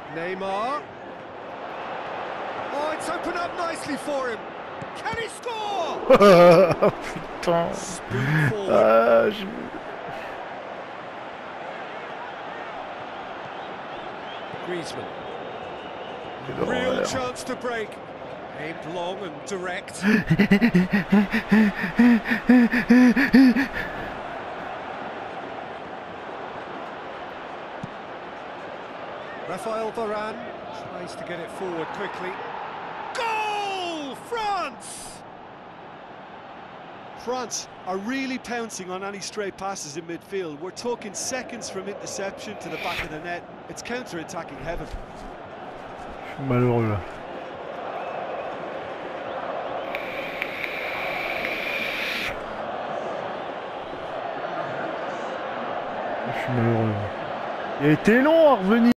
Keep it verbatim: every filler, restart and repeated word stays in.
Neymar. Oh, it's opened up nicely for him. Can he score? Oh putain. Ah, je... Griezmann. Real chance to break. Aimed long and direct. Raphael Varane tries to get it forward quickly. Goal! France! France are really pouncing on any stray passes in midfield. We're talking seconds from interception to the back of the net. It's counter-attacking heaven. Je suis malheureux là. Je suis malheureux. Il a été long à revenir.